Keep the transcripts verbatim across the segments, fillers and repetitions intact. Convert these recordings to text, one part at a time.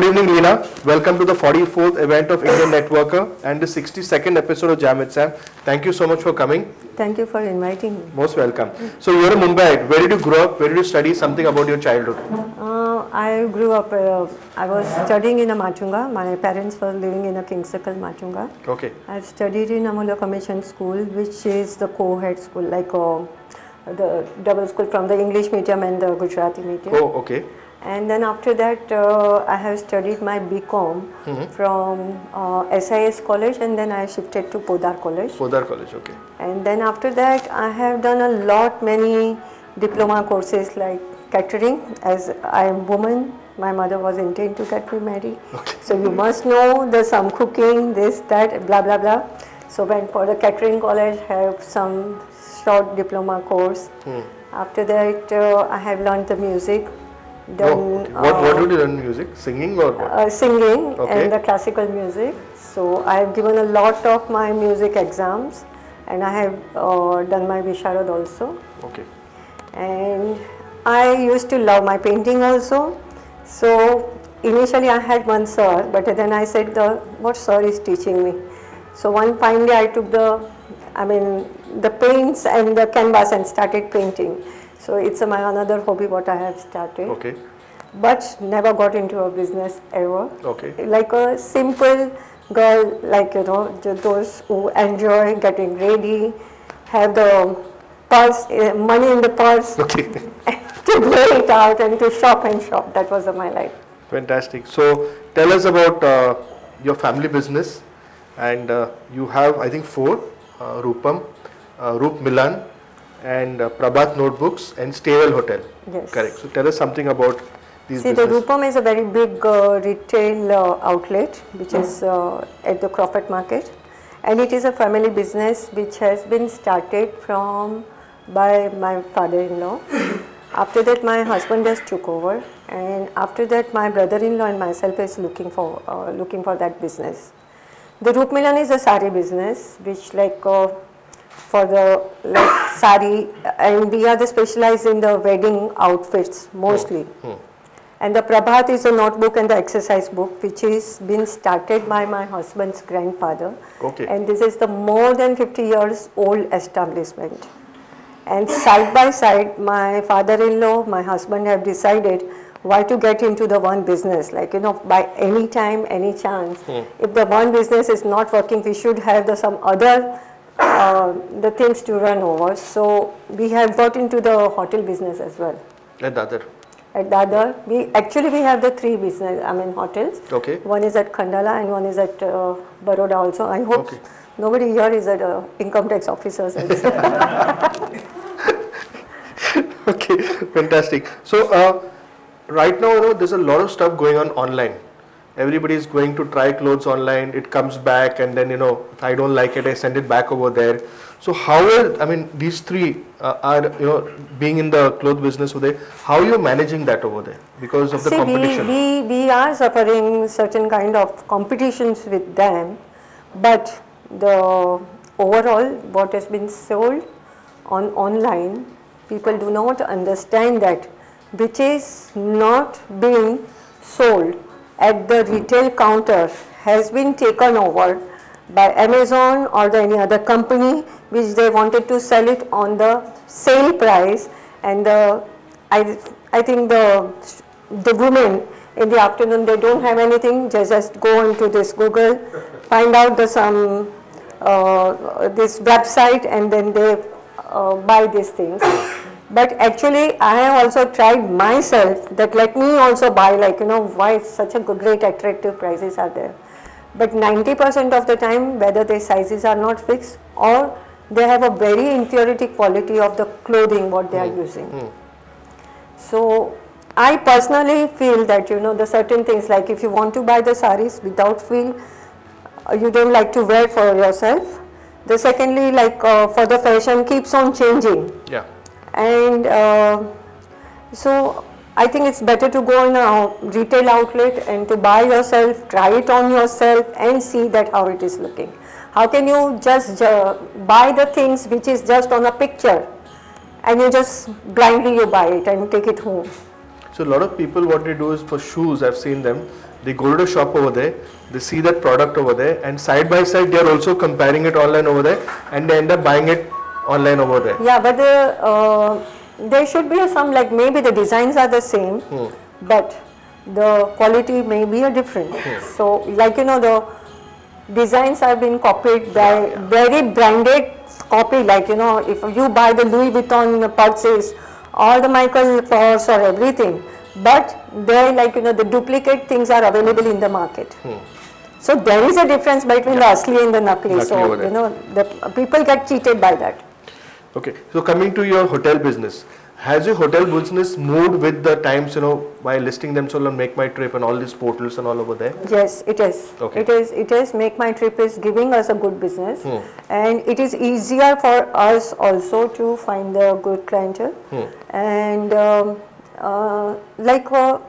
evening, Leena. Welcome to the forty-fourth event of Indian Networker and the sixty-second episode of Jam with Sam. Thank you so much for coming. Thank you for inviting me. Most welcome. So you're a Mumbaite. Where did you grow up? Where did you study? Something about your childhood. Uh, I grew up, uh, I was studying in a Machunga. My parents were living in a King's Circle, Machunga. Okay. I studied in Amula Commission School, which is the co-head school, like uh, the double school from the English medium and the Gujarati medium. Oh, okay. And then after that, uh, I have studied my B Com mm-hmm. from uh, S I S College, and then I shifted to Podar College. Podar College, okay. And then after that, I have done a lot, many diploma courses like catering. As I am woman, my mother was intent to get me married. Okay. So you must know there's some cooking, this, that, blah, blah, blah. So went for the catering college, have some short diploma course. Hmm. After that, uh, I have learned the music. Done, oh, okay. What, uh, what did you learn music? Singing or what? Uh, singing okay. and the classical music. So I have given a lot of my music exams, and I have uh, done my Visharad also. Okay. And I used to love my painting also. So initially I had one sir, but then I said, the what sir is teaching me? So one fine day I took the, I mean, the paints and the canvas and started painting. So it's a, my another hobby what I have started. Okay. But never got into a business ever. Okay. Like a simple girl, like, you know, those who enjoy getting ready, have the purse, uh, money in the purse, okay. to blow it out and to shop and shop. That was uh, my life. Fantastic. So tell us about uh, your family business, and uh, you have, I think, four, uh, Rupam, uh, Rup Milan, and uh, Prabhat Notebooks and Staywell Hotel. Yes. Correct. So tell us something about these See, business. the Rupam is a very big uh, retail uh, outlet which mm. is uh, at the Crawford Market, and it is a family business which has been started from by my father-in-law. After that my husband has took over, and after that my brother-in-law and myself is looking for uh, looking for that business. The Rup Milan is a sari business which like uh, for the like sari, and we are the specialized in the wedding outfits mostly. Hmm. Hmm. And the Prabhat is a notebook and the exercise book which is been started by my husband's grandfather. Okay. And this is the more than fifty years old establishment. And side by side, my father-in-law, my husband have decided why to get into the one business, like, you know, by any time, any chance. Hmm. If the one business is not working, we should have the some other Uh, the things to run over. So we have got into the hotel business as well. At Dadar? At Dadar. We actually we have the three business, I mean hotels. Okay. One is at Khandala and one is at uh, Baroda also. I hope okay. nobody here is at uh, income tax officers. Okay, fantastic. So uh, right now, you know, there's a lot of stuff going on online. Everybody is going to try clothes online, it comes back, and then, you know, if I don't like it, I send it back over there. So how are, I mean, these three uh, are, you know, being in the clothes business over there, how are you managing that over there because of the See, competition? We, we, we are suffering certain kind of competitions with them, but the overall what has been sold on online, people do not understand that which is not being sold at the retail counter has been taken over by Amazon or the any other company which they wanted to sell it on the sale price, and the I I think the the women in the afternoon, they don't have anything, they just go into this Google, find out the some uh, this website, and then they uh, buy these things. But actually I have also tried myself that let me also buy, like, you know, why such a great attractive prices are there. But ninety percent of the time whether their sizes are not fixed or they have a very inferiority quality of the clothing what they are mm. using. Mm. So I personally feel that, you know, the certain things, like if you want to buy the saris without feel uh, you don't like to wear for yourself. The secondly, like uh, for the fashion keeps on changing. Yeah. And uh, so I think it's better to go in a retail outlet and to buy yourself, try it on yourself and see that how it is looking. How can you just uh, buy the things which is just on a picture and you just blindly you buy it and take it home? So a lot of people, what they do is for shoes, I've seen them, they go to the shop over there, they see that product over there, and side by side they are also comparing it online over there, and they end up buying it online over there. Yeah, but the, uh, there should be some, like maybe the designs are the same, hmm. but the quality may be a different. Hmm. So like you know, the designs have been copied by yeah, yeah. very branded copy, like you know, if you buy the Louis Vuitton purses or the Michael Kors or everything, but they like you know the duplicate things are available in the market. Hmm. So there is a difference between yeah. the asli and the nakli. So you know the people get cheated by that. Okay, so coming to your hotel business, has your hotel business moved with the times, you know, by listing themselves on Make My Trip and all these portals and all over there? Yes, it is. Okay. It is. It is. Make My Trip is giving us a good business, hmm. and it is easier for us also to find the good clientele. Hmm. And um, uh, like uh,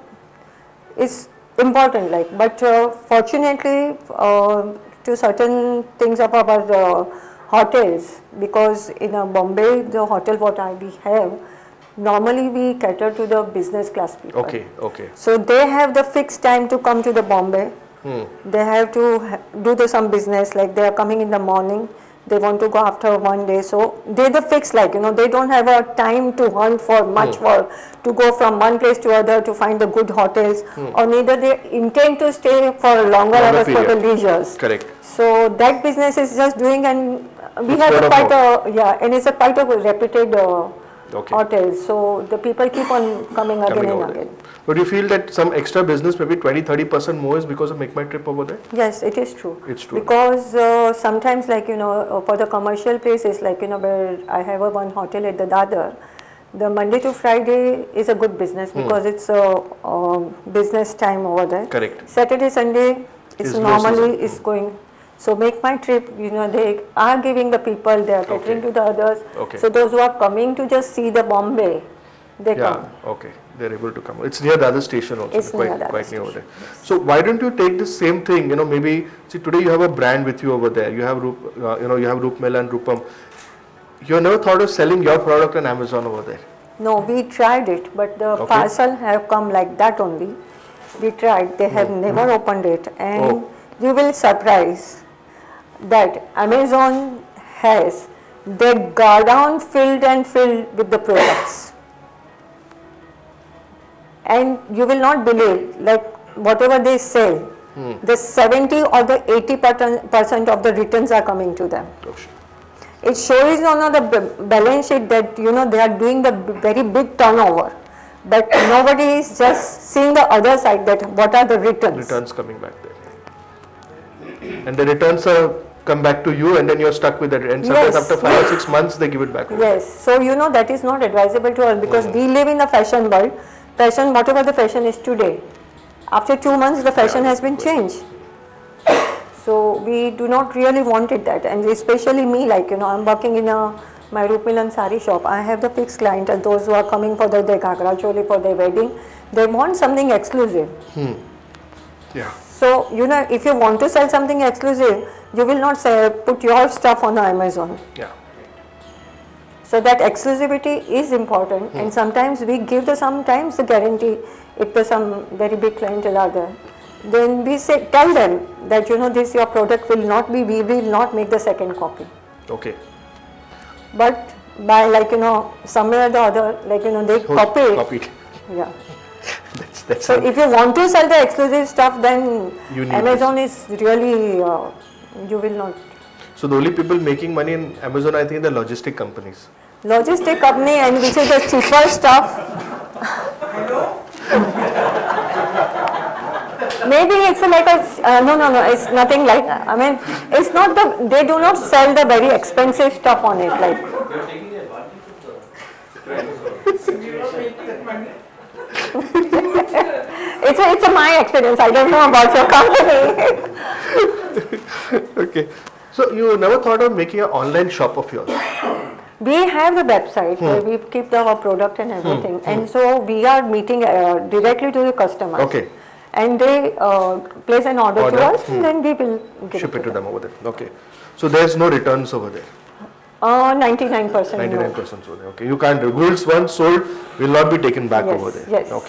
it's important. Like, but uh, fortunately, uh, to certain things of our uh, hotels, because in uh, Bombay, the hotel what I we have, normally we cater to the business class people. Okay, okay. So they have the fixed time to come to the Bombay. Hmm. They have to ha do the some business, like they are coming in the morning, they want to go after one day. So they the fixed, like you know, they don't have a time to hunt for much hmm. for to go from one place to other to find the good hotels, hmm. or neither they intend to stay for longer hours for the leisures. Correct. So that business is just doing, and we it's have a quite a yeah, and it's a quite a reputed uh, okay. hotel. So the people keep on coming, coming again and again. There. But you feel that some extra business, maybe twenty to thirty percent more, is because of Make My Trip over there? Yes, it is true. It's true. Because uh, sometimes, like you know, for the commercial places, like you know, where I have a one hotel at the Dadar, the Monday to Friday is a good business because hmm. it's a uh, business time over there. Correct. Saturday, Sunday, it's is normally is hmm. going. So Make My Trip, you know, they are giving the people, they are catering okay. to the others. Okay. So those who are coming to just see the Bombay, they yeah, come. Okay, they're able to come. It's near the other station also. It's quite, near the quite station. near over there. Yes. So why don't you take the same thing? You know, maybe see today you have a brand with you over there. You have Roop, uh, you know, you have Roopmela and Roopam. You never thought of selling your product on Amazon over there? No, we tried it, but the okay. parcel have come like that only. We tried. They have mm. never mm. opened it, and oh. you will surprise that Amazon has their godown filled and filled with the products, and you will not believe, like whatever they sell, hmm. the seventy or the eighty percent of the returns are coming to them. Oh, sure. It shows on the balance sheet that you know they are doing the very big turnover, but nobody is just seeing the other side, that what are the returns. Returns coming back there, and the returns are come back to you, and then you're stuck with it, and sometimes yes. after five or six months they give it back. Yes, so you know that is not advisable to us, because mm. we live in the fashion world. Fashion, whatever the fashion is today, after two months the fashion yeah, has been changed. So we do not really wanted that, and especially me, like you know, I'm working in a my Roopmela sari shop. I have the fixed client, and those who are coming for the, their Ghagra Choli for their wedding, they want something exclusive. Hmm. Yeah. So you know, if you want to sell something exclusive, you will not say put your stuff on Amazon. Yeah. So that exclusivity is important, hmm. and sometimes we give the sometimes the guarantee if there's some very big clientele are there. Then we say tell them that you know this your product will not be, we will not make the second copy. Okay. But by like you know somewhere or the other, like you know they so copy it. Copied. Yeah. that's, that's so if you want to sell the exclusive stuff, then Amazon this. is really uh, you will not. So the only people making money in Amazon, I think, the logistic companies. Logistic company, and which is the cheaper stuff. Maybe it's like a uh, no no no. It's nothing like that. I mean, it's not the they do not sell the very expensive stuff on it like. it's a, it's a my experience. I don't know about your company. Okay. So you never thought of making an online shop of yours? We have the website hmm. where we keep our product and everything, hmm. and hmm. so we are meeting uh, directly to the customers. Okay. And they uh, place an order, order to us, hmm. and then we will give ship it, it to them. them over there. Okay. So there's no returns over there. Uh, ninety-nine percent. ninety-nine percent no. over there. Okay. You can't. Goods once sold will not be taken back yes, over there. Yes. Okay.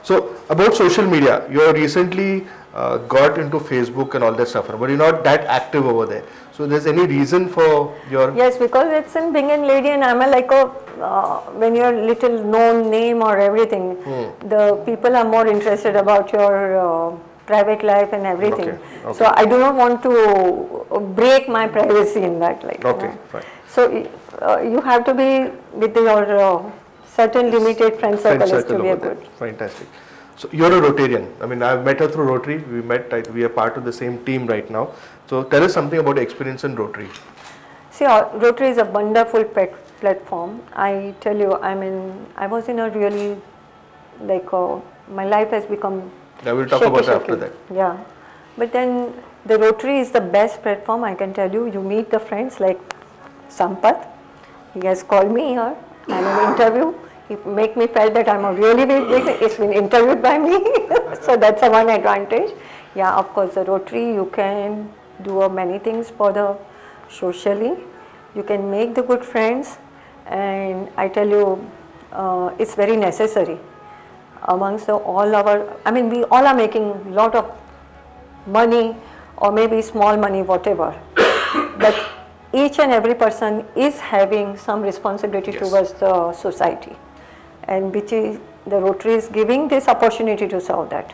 So about social media, you have recently uh, got into Facebook and all that stuff, but you're not that active over there. So there's any reason for your... Yes, because it's in being a lady and I'm a like a, uh, when you're little known name or everything, hmm. the people are more interested about your uh, private life and everything. Okay. Okay. So I do not want to break my privacy in that. Like, okay, you know. fine. So uh, you have to be with your uh, certain limited friend circle, friend circle to be a good. Fantastic. So you're a Rotarian. I mean, I've met her through Rotary. We met, right, we are part of the same team right now. So tell us something about your experience in Rotary. See, uh, Rotary is a wonderful pet platform. I tell you, I mean, I was in a really, like, uh, my life has become I will talk shaky, about shaky. after that. Yeah. But then the Rotary is the best platform, I can tell you. You meet the friends like Sampath. He has called me here. I'm an interview. He make me felt that I'm a really big, big, it's been interviewed by me. So that's a one advantage. Yeah, of course, the Rotary, you can do uh, many things for the socially. You can make the good friends, and I tell you, uh, it's very necessary amongst the, all our, I mean, we all are making lot of money or maybe small money, whatever. But each and every person is having some responsibility yes. towards the society, and which is the Rotary is giving this opportunity to solve that.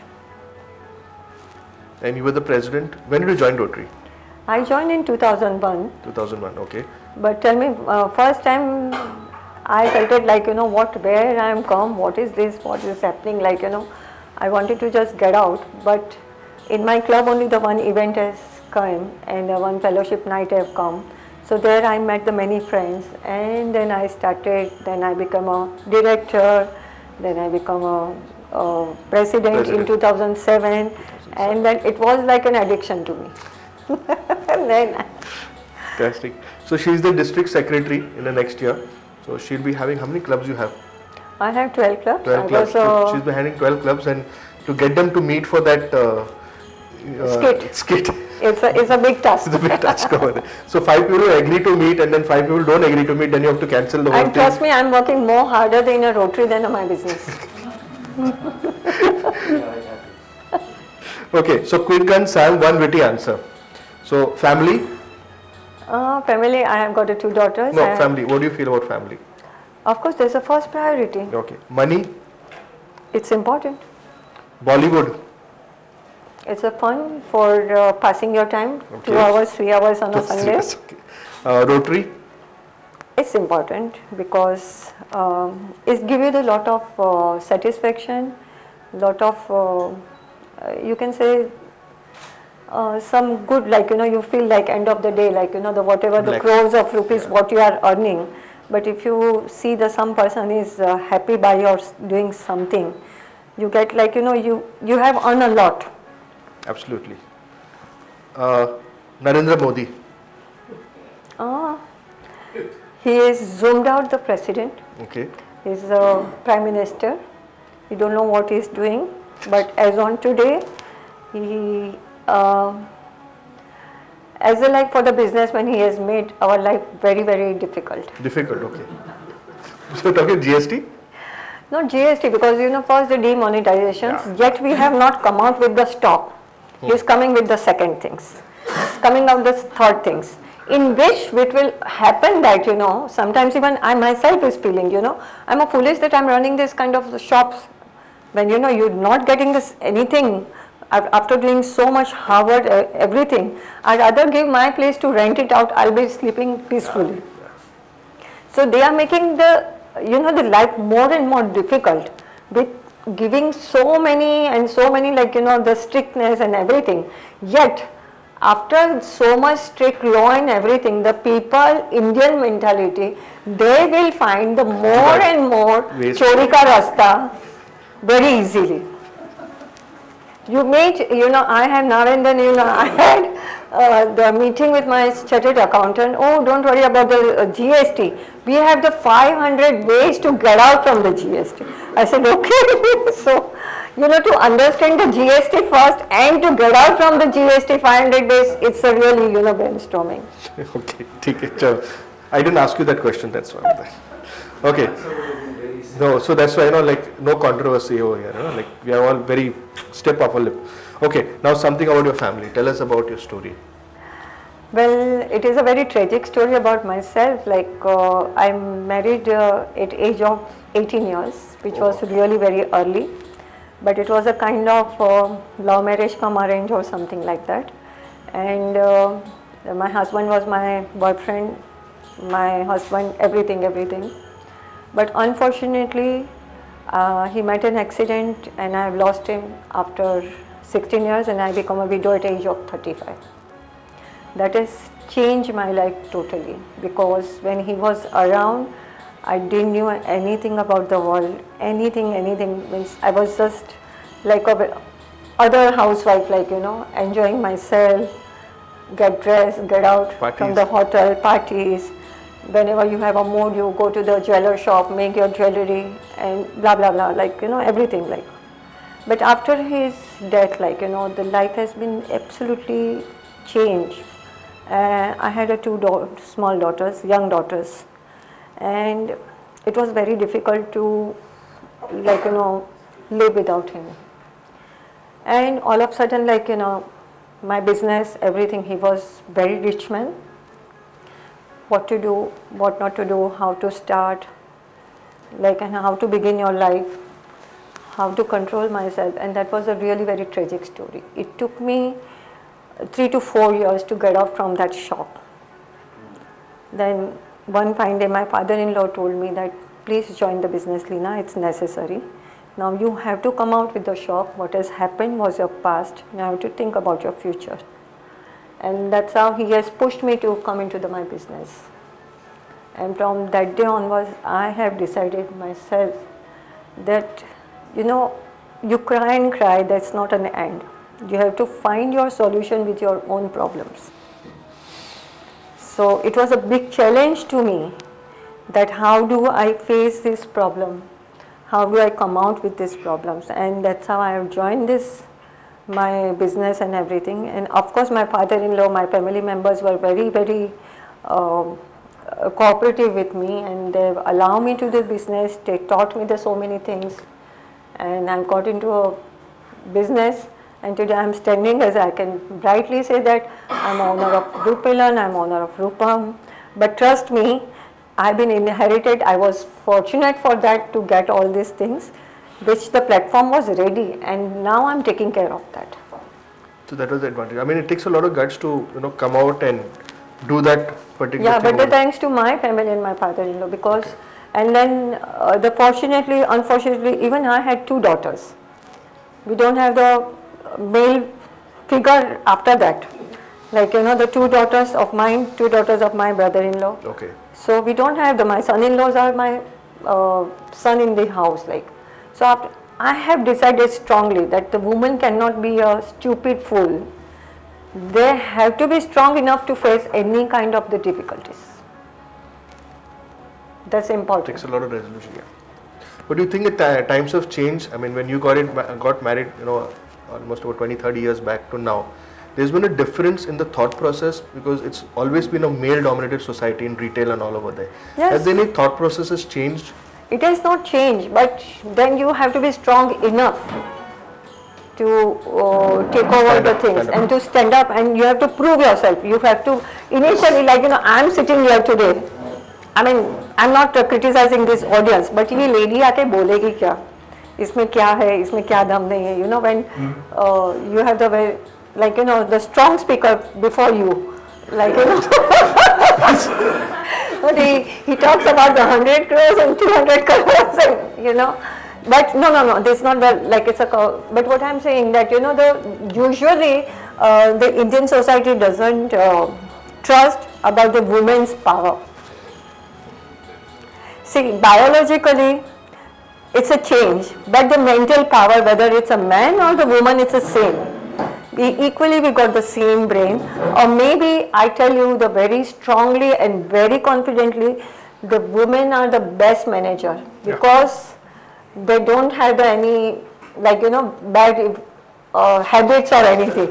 And you were the president. When did you join Rotary? I joined in two thousand one. two thousand one, okay. But tell me, uh, first time I felt it like, you know, what, where I am come, what is this, what is happening, like, you know, I wanted to just get out. But in my club only the one event has come and the one fellowship night have come. So there I met the many friends, and then I started, then I become a director, then I become a, a president, president in two thousand seven, and then it was like an addiction to me. And then fantastic. So she is the district secretary in the next year. So she'll be having, how many clubs you have? I have twelve clubs. twelve clubs. So she's been having twelve clubs, and to get them to meet for that uh, uh, skit. skit. It's a, it's a big task. It's a big task over there. So five people agree to meet and then five people don't agree to meet, then you have to cancel the whole and thing. And trust me, I'm working more harder in a Rotary than in my business. Okay, so quick and Sam, one witty answer. So family? Uh, family, I have got uh, two daughters. No, family. What do you feel about family? Of course, there's a first priority. Okay. Money? It's important. Bollywood? It's a fun for uh, passing your time, okay. two hours, three hours on a Sunday. Yes, okay. uh, Rotary? It's important because um, it gives you a lot of uh, satisfaction, lot of, uh, uh, you can say, uh, some good, like, you know, you feel like end of the day, like, you know, the whatever the crores of rupees, yeah. what you are earning. But if you see the some person is uh, happy by your doing something, you get like, you know, you, you have earned a lot. Absolutely. Uh, Narendra Modi. Ah, he is zoomed out the president. Okay. He's a prime minister. We don't know what he's doing, but as on today, he, uh, as a like for the businessman, he has made our life very, very difficult. Difficult, okay. So talking G S T? Not G S T, because you know, first the demonetizations, yeah. yet we have not come out with the stock. He is coming with the second things, he's coming out the third things, in which it will happen that, you know, sometimes even I myself is feeling, you know, I'm a foolish that I'm running this kind of shops, when, you know, you're not getting this anything, after doing so much hard uh, everything, I'd rather give my place to rent it out, I'll be sleeping peacefully. So they are making the, you know, the life more and more difficult with giving so many and so many, like, you know, the strictness and everything. Yet after so much strict law and everything, the people, Indian mentality, they will find the more and more chori ka rasta very easily. You meet, you know, I have now and then, you know, I had uh, the meeting with my chartered accountant. Oh, don't worry about the uh, G S T. We have the five hundred ways to get out from the G S T. I said, okay. So, you know, to understand the G S T first and to get out from the G S T five hundred ways, it's a really, you know, brainstorming. Okay, take it. I didn't ask you that question, that's why. Okay. No, so that's why, you know, like, no controversy over here, you know, like, we are all very stiff upper lip. Okay, now something about your family. Tell us about your story. Well, it is a very tragic story about myself. Like, uh, I'm married uh, at age of eighteen years, which Oh. was really very early. But it was a kind of uh, love marriage come arrange or something like that. And uh, my husband was my boyfriend, my husband, everything, everything. But unfortunately, uh, he met an accident and I have lost him after sixteen years, and I become a widow at age of thirty-five. That has changed my life totally, because when he was around, I didn't know anything about the world, anything, anything. Means I was just like a other housewife, like, you know, enjoying myself, get dressed, get out Parties. from the hotel, parties. Whenever you have a mood, you go to the jeweler shop, make your jewelry, and blah blah blah, like, you know, everything like. But after his death, like, you know, the life has been absolutely changed. Uh, I had a two da small daughters, young daughters, and it was very difficult to, like, you know, live without him. And all of a sudden, like, you know, my business, everything, he was very rich man. What to do, what not to do, how to start, like, and how to begin your life, how to control myself, and that was a really very tragic story. It took me three to four years to get out from that shock. Then one fine day my father-in-law told me that, please join the business, Leena, it's necessary. Now you have to come out with the shock. What has happened was your past. Now you have to think about your future. And that's how he has pushed me to come into the, my business. And from that day onwards, I have decided myself that, you know, you cry and cry, that's not an end. You have to find your solution with your own problems. So it was a big challenge to me that how do I face this problem? How do I come out with these problems? And that's how I have joined this, my business and everything. And of course my father-in-law, my family members were very, very uh, cooperative with me, and they allowed me to do business. They taught me the so many things, and I got into a business. And today I am standing, as I can brightly say that I am owner of Rupilan, I am owner of Rupam. But trust me, I have been inherited, I was fortunate for that to get all these things, which the platform was ready, and now I am taking care of that. So that was the advantage. I mean, it takes a lot of guts to, you know, come out and do that particular Yeah, thing. but the thanks to my family and my father-in-law, because, and then uh, the fortunately, unfortunately, even I had two daughters. We don't have the male figure after that, like, you know, the two daughters of mine, two daughters of my brother-in-law. Okay. So we don't have the, my son-in-laws are my uh, son in the house, like. So after, I have decided strongly that the woman cannot be a stupid fool. They have to be strong enough to face any kind of the difficulties. That's important. It takes a lot of resolution, yeah. But do you think at times of change, I mean, when you got it, got married, you know, almost over twenty, thirty years back to now, there's been a difference in the thought process, because it's always been a male-dominated society in retail and all over there. Yes. Has any thought processes changed? It has not changed, but then you have to be strong enough to uh, take over Stand the up, things stand up. and to stand up, and you have to prove yourself. You have to initially, like, you know, I am sitting here today. I mean, I am not uh, criticizing this audience, but ये lady आके बोलेगी क्या? इसमें क्या है? इसमें क्या दम नहीं है? You know, when uh, you have the very, like, you know, the strong speaker before you, like, you know, but he, he talks about the one hundred crores and two hundred crores, and, you know, but no, no, no, this is not the, like, it's a, but what I'm saying that, you know, the usually uh, the Indian society doesn't uh, trust about the women's power. See, biologically, it's a change, but the mental power, whether it's a man or the woman, it's the same. We equally, we got the same brain, or maybe I tell you the very strongly and very confidently, the women are the best manager, because yeah. they don't have the any, like, you know, bad uh, habits or anything.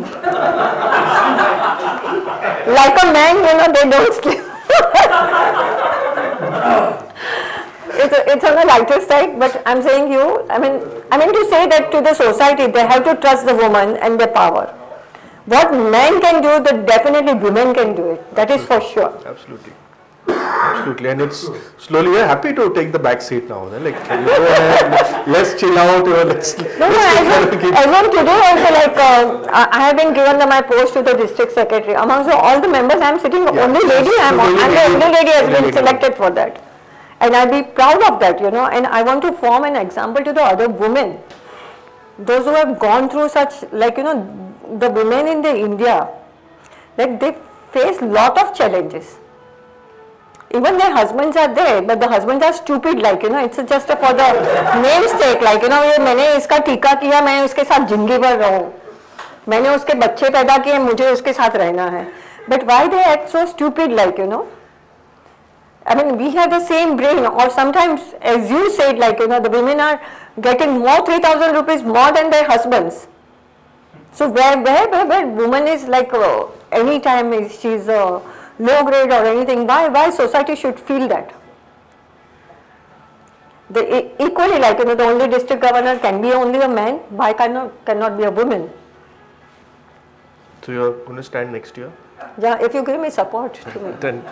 Like a man, you know, they don't sleep. it's, it's on the lighter side, but I'm saying you, I mean, I mean to say that to the society, they have to trust the woman and their power. What men can do, that definitely women can do it. That is for sure. Absolutely. Absolutely. And it's slowly, we're happy to take the back seat now. Then. Like, you go ahead, let's chill out. You know, let's, no, let's no, as on, as on today also, like, uh, I have been given the, my post to the district secretary. Amongst all the members, I am sitting the yeah. only lady, I am, and the only lady has been selected for that. And I'll be proud of that, you know, and I want to form an example to the other women. Those who have gone through such, like, you know, the women in the India, like, they face lot of challenges. Even their husbands are there, but the husbands are stupid, like, you know, it's just for the namesake, like, you know, ये मैंने इसका टीका किया, मैं उसके साथ जिंदगी भर रहूं, मैंने उसके बच्चे पैदा किए, मुझे उसके साथ रहना है. But why they act so stupid, like, you know? I mean, we have the same brain, or sometimes, as you said, like, you know, the women are getting more three thousand rupees more than their husbands. So where, where, where, where woman is like, uh, any time she's uh, low grade or anything, why, why society should feel that? The, equally, like, you know, the only district governor can be only a man, why cannot, cannot be a woman? So you're going to stand next year? Yeah, if you give me support to me. Then,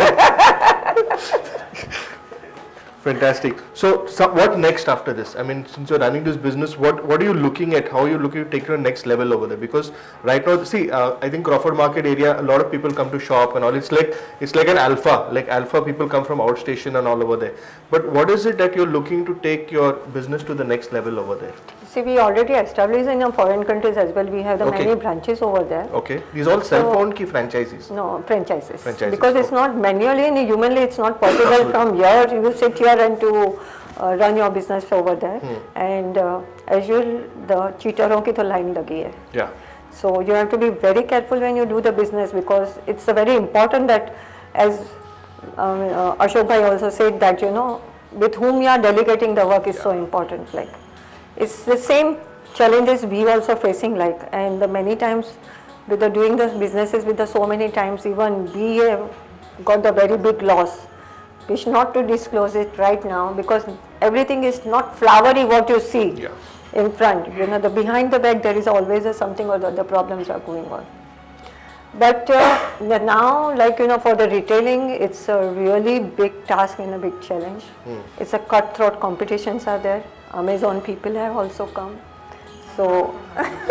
fantastic. So, so, what next after this? I mean, since you're running this business, what what are you looking at? How are you looking to take your next level over there? Because right now, see, uh, I think Crawford Market area, a lot of people come to shop and all. It's like it's like an alpha, like alpha people come from outstation and all over there. But what is it that you're looking to take your business to the next level over there? See, we already established in foreign countries as well. We have the okay. many branches over there. Okay. These all self-owned so, franchises? No, franchises. franchises. Because okay. it's not manually and humanly, it's not possible from here. You sit here and to uh, run your business over there. Hmm. And uh, as usual, the cheateron ki to line lagi hai. Yeah. So you have to be very careful when you do the business, because it's a very important that, as um, uh, Ashok bhai also said, that, you know, with whom you are delegating the work is yeah. so important. Like, it's the same challenges we also facing, like, and the many times with the doing the businesses with the so many times, even we have got the very big loss, which not to disclose it right now, because everything is not flowery what you see yeah. in front. You know, the behind the back there is always a something or the other problems are going on. But uh, now, like, you know, for the retailing, it's a really big task and a big challenge. Hmm. It's a cutthroat competitions are there. Amazon people have also come. So,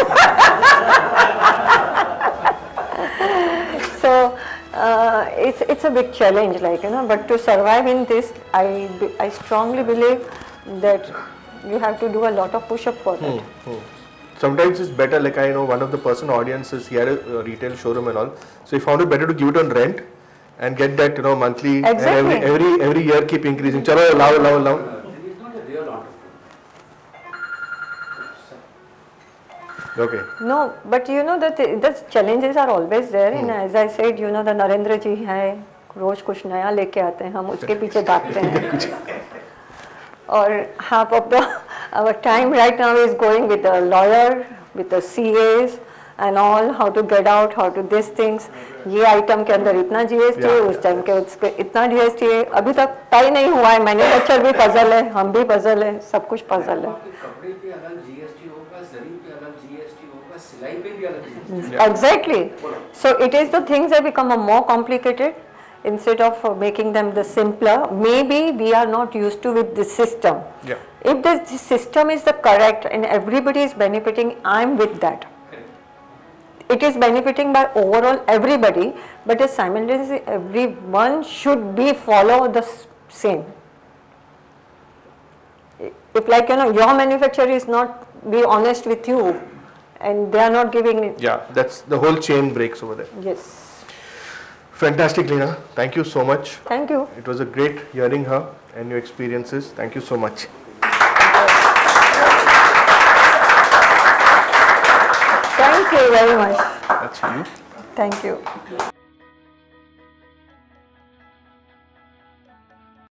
so uh, it's it's a big challenge, like, you know. But to survive in this, I I strongly believe that you have to do a lot of push-up for that. Hmm. Hmm. Sometimes it's better, like, I know one of the person audiences, he had a, a retail showroom and all, so he found it better to give it on rent and get that, you know, monthly, exactly. and every, every every year keep increasing. Chalo, lao, lao, lao. Okay. No, but you know that the, the challenges are always there. Hmm. And as I said, you know, the Narendra ji hai, रोज कुछ नया लेके आते हैं, हम उसके पीछे भागते हैं. Or half of the our time right now is going with a lawyer, with the C As and all, how to get out, how to this things. ये आइटम के अंदर इतना G S T है, उस time के उसके इतना G S T है, अभी तक तय नहीं हुआ है. मैन्युफैक्चर भी पजल है, हम भी पजल है, सब कुछ पजल है. कपड़े पे अलग G S T होगा, जरी पे अलग G S T होगा, सिलाई पे भी अलग G S T. Exactly. So it is the things that become a more complicated. Instead of uh, making them the simpler, maybe we are not used to with the system. Yeah. If the system is the correct and everybody is benefiting, I am with that. It is benefiting by overall everybody, but as simultaneously everyone should be follow the same. If, like, you know, your manufacturer is not be honest with you and they are not giving it. Yeah, that's the whole chain breaks over there. Yes. Fantastic, Leena. Thank you so much. Thank you. It was a great hearing her and your experiences. Thank you so much. Thank you very much. That's for you. Thank you.